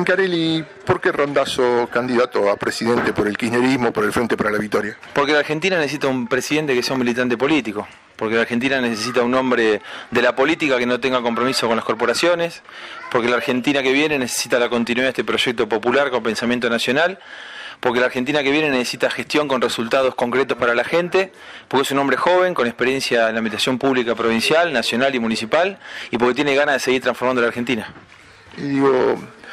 Mincarelli, ¿por qué Randazzo candidato a presidente por el kirchnerismo, por el Frente para la Victoria? Porque la Argentina necesita un presidente que sea un militante político. Porque la Argentina necesita un hombre de la política que no tenga compromiso con las corporaciones. Porque la Argentina que viene necesita la continuidad de este proyecto popular con pensamiento nacional. Porque la Argentina que viene necesita gestión con resultados concretos para la gente, porque es un hombre joven, con experiencia en la administración pública provincial, nacional y municipal, y porque tiene ganas de seguir transformando la Argentina. Y digo,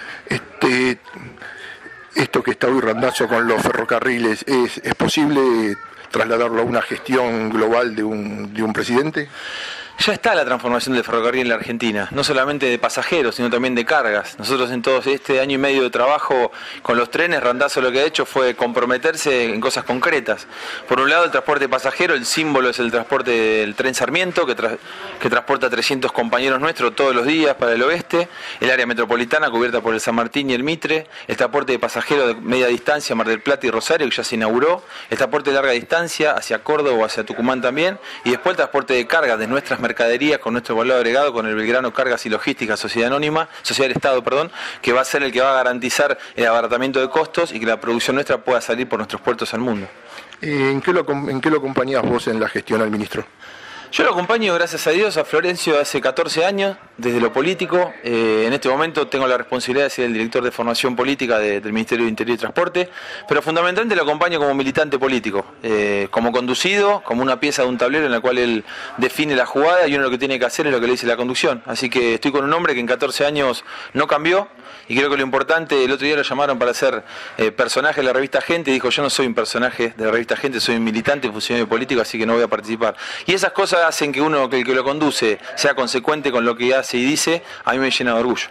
esto que está hoy Randazzo con los ferrocarriles, ¿es posible trasladarlo a una gestión global de un presidente? Ya está la transformación del ferrocarril en la Argentina, no solamente de pasajeros, sino también de cargas. Nosotros en todo este año y medio de trabajo con los trenes, Randazzo lo que ha hecho fue comprometerse en cosas concretas. Por un lado, el transporte pasajero, el símbolo es el transporte del tren Sarmiento, que transporta 300 compañeros nuestros todos los días para el oeste, el área metropolitana cubierta por el San Martín y el Mitre, el transporte de pasajeros de media distancia, Mar del Plata y Rosario, que ya se inauguró, el transporte de larga distancia hacia Córdoba o hacia Tucumán también, y después el transporte de cargas de nuestras mercaderías con nuestro valor agregado, con el Belgrano Cargas y Logística Sociedad del Estado, que va a ser el que va a garantizar el abaratamiento de costos y que la producción nuestra pueda salir por nuestros puertos al mundo. ¿En qué lo acompañás vos en la gestión al ministro? Yo lo acompaño, gracias a Dios, a Florencio hace 14 años, desde lo político. En este momento tengo la responsabilidad de ser el director de formación política del Ministerio de Interior y Transporte, pero fundamentalmente lo acompaño como militante político, como conducido, como una pieza de un tablero en la cual él define la jugada y uno lo que tiene que hacer es lo que le dice la conducción. Así que estoy con un hombre que en 14 años no cambió. Y creo que lo importante, el otro día lo llamaron para ser personaje de la revista Gente, y dijo: yo no soy un personaje de la revista Gente, soy un militante, funcionario político, así que no voy a participar. Y esas cosas hacen que uno, que el que lo conduce, sea consecuente con lo que hace y dice. A mí me llena de orgullo.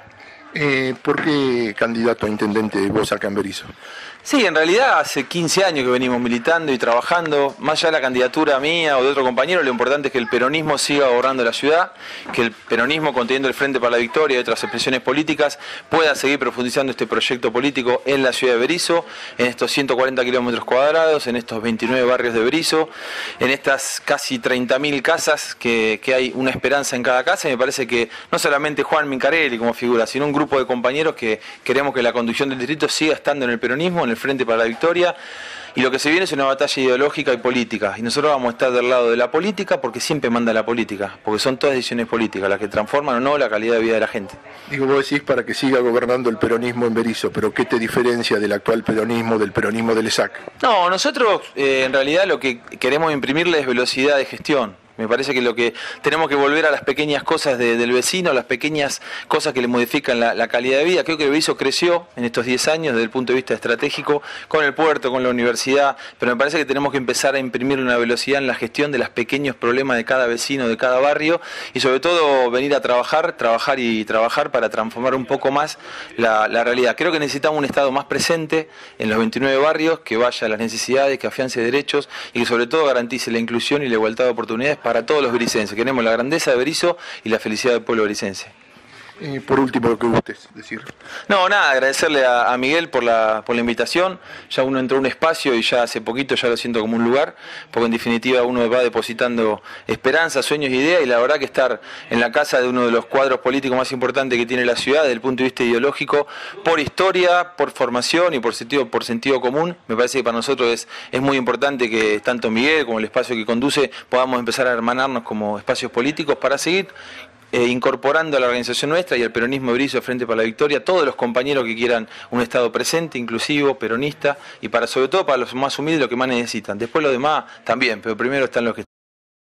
¿Por qué candidato a intendente vos acá en Berisso? Sí, en realidad hace 15 años que venimos militando y trabajando. Más allá de la candidatura mía o de otro compañero, lo importante es que el peronismo siga gobernando la ciudad, que el peronismo, conteniendo el Frente para la Victoria y otras expresiones políticas, pueda seguir profundizando este proyecto político en la ciudad de Berisso, en estos 140 kilómetros cuadrados, en estos 29 barrios de Berisso, en estas casi 30.000 casas que hay una esperanza en cada casa. Y me parece que no solamente Juan Mincarelli como figura, sino un grupo de compañeros que queremos que la conducción del distrito siga estando en el peronismo, en el Frente para la Victoria, y lo que se viene es una batalla ideológica y política, y nosotros vamos a estar del lado de la política porque siempre manda la política, porque son todas decisiones políticas las que transforman o no la calidad de vida de la gente. Digo, vos decís para que siga gobernando el peronismo en Berisso, pero ¿qué te diferencia del actual peronismo del ESAC? No, nosotros en realidad lo que queremos imprimirle es velocidad de gestión. Me parece que lo que tenemos que volver a las pequeñas cosas del vecino, las pequeñas cosas que le modifican la calidad de vida. Creo que Berisso creció en estos 10 años desde el punto de vista estratégico, con el puerto, con la universidad, pero me parece que tenemos que empezar a imprimir una velocidad en la gestión de los pequeños problemas de cada vecino, de cada barrio, y sobre todo venir a trabajar para transformar un poco más la realidad. Creo que necesitamos un Estado más presente en los 29 barrios, que vaya a las necesidades, que afiance derechos y que sobre todo garantice la inclusión y la igualdad de oportunidades para todos los bericenses. Queremos la grandeza de Berisso y la felicidad del pueblo bericense. Por último, lo que gustes decir. No, nada, agradecerle a Miguel por la invitación. Ya uno entró a un espacio y ya hace poquito ya lo siento como un lugar, porque en definitiva uno va depositando esperanzas, sueños e ideas, y la verdad que estar en la casa de uno de los cuadros políticos más importantes que tiene la ciudad desde el punto de vista ideológico, por historia, por formación y por sentido común, me parece que para nosotros es muy importante que tanto Miguel como el espacio que conduce podamos empezar a hermanarnos como espacios políticos para seguir incorporando a la organización nuestra y al peronismo de Berisso, Frente para la Victoria, todos los compañeros que quieran un Estado presente, inclusivo, peronista, y sobre todo para los más humildes, lo que más necesitan. Después los demás también, pero primero están los que